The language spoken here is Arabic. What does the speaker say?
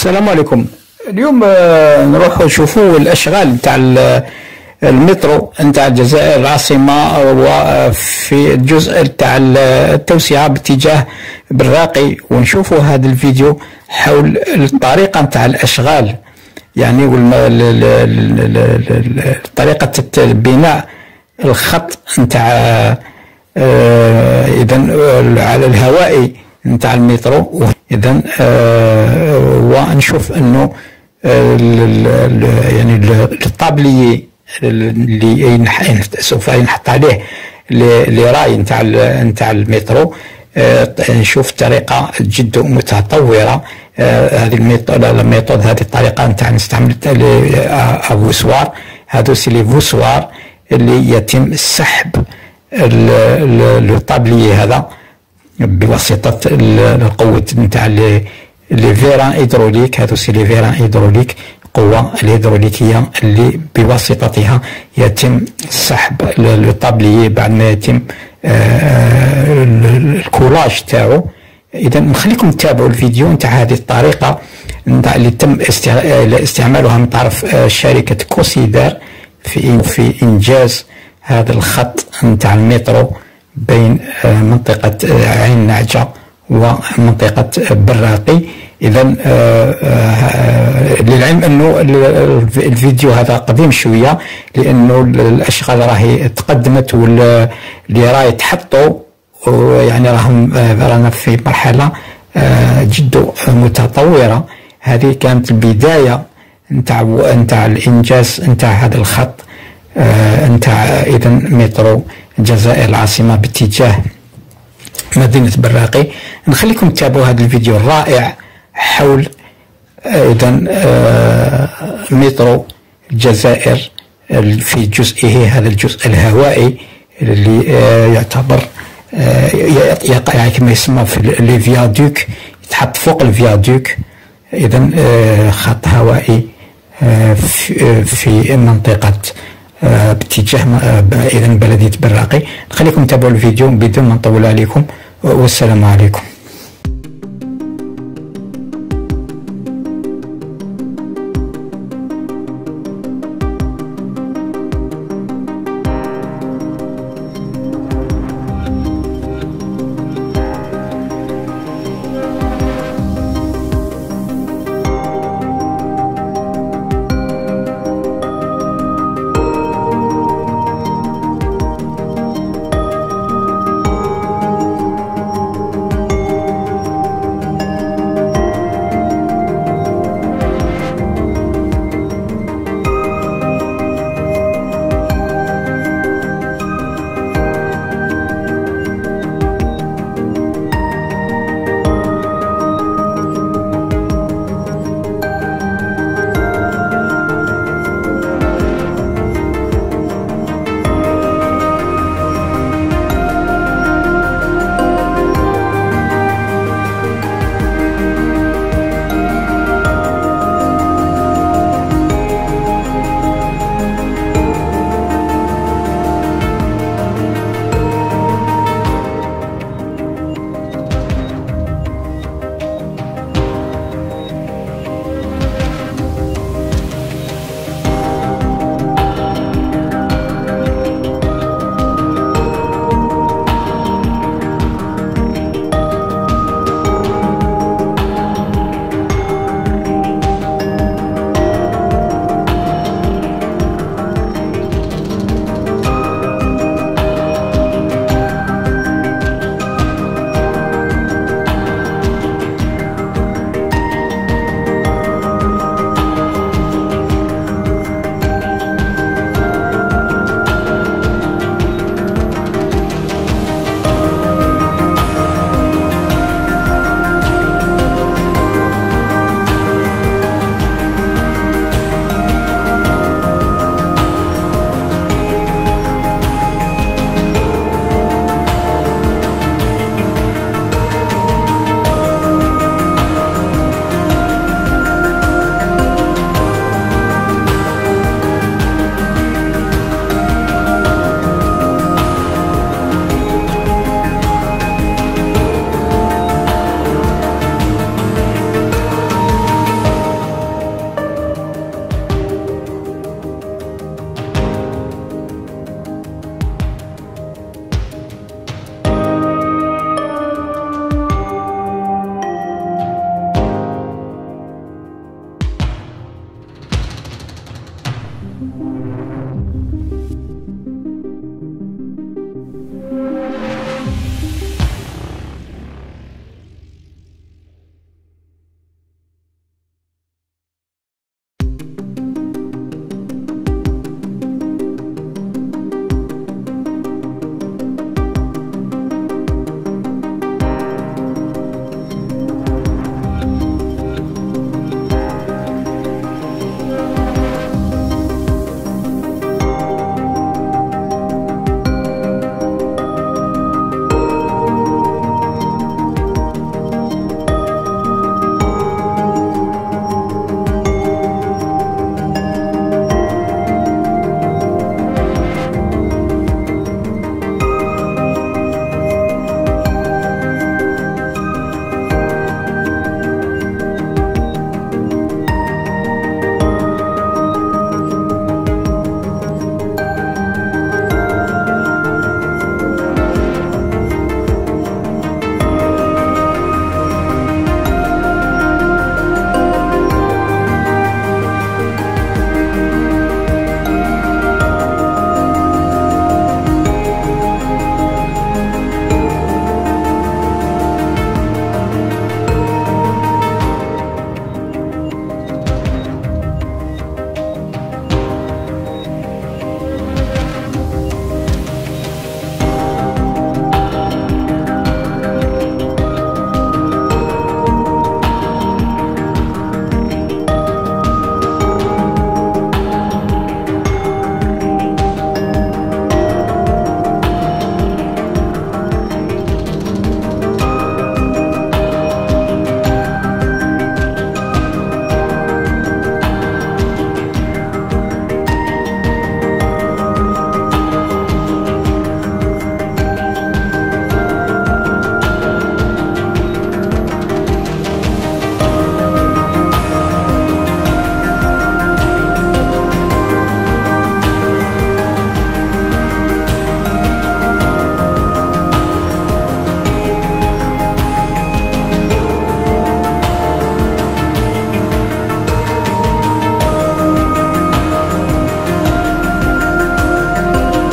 السلام عليكم. اليوم نروح نشوفوا الاشغال نتاع المترو نتاع الجزائر العاصمه، وفي الجزء نتاع التوسعه باتجاه بالراقي، ونشوفوا هذا الفيديو حول الطريقه نتاع الاشغال، يعني طريقه بناء الخط نتاع اذا على الهوائي نتاع المترو. اذا ونشوف انه يعني الطابليي اللي سوف ينحط عليه لراي نتاع المترو، نشوف طريقه جد متطوره. هذه الميثود هذه الطريقه نتاع نستعمل افوسوار، هذو سي لي فوسوار اللي يتم سحب الطابليي هذا بواسطه القوه نتاع لي فيران هيدروليك. هذو سي لي فيران هيدروليك، القوه الهيدروليكيه اللي بواسطتها يتم سحب الطابليي بعد ما يتم الكولاج تاعو. اذا نخليكم تتابعوا الفيديو نتاع هذه الطريقه اللي تم استعمالها من طرف شركه كوسيدار في انجاز هذا الخط نتاع المترو بين منطقه عين نعجه ومنطقه بالراقي. اذا للعلم انه الفيديو هذا قديم شويه، لانه الاشغال راهي تقدمت واللي راهي تحطوا، يعني رانا في مرحله جد متطوره. هذه كانت البدايه نتاع الانجاز نتاع هذا الخط نتاع اذا مترو الجزائر العاصمه باتجاه مدينه بالراقي. نخليكم تتابعوا هذا الفيديو الرائع حول اذا مترو الجزائر في جزئه هذا الجزء الهوائي اللي يعتبر يقع كما يسمى في لي فيادوك، يتحط فوق الفيادوك. اذا خط هوائي في منطقه باتجاه اذا بلديه بالراقي. نخليكم تتابعوا الفيديو بدون ما نطول عليكم، والسلام عليكم.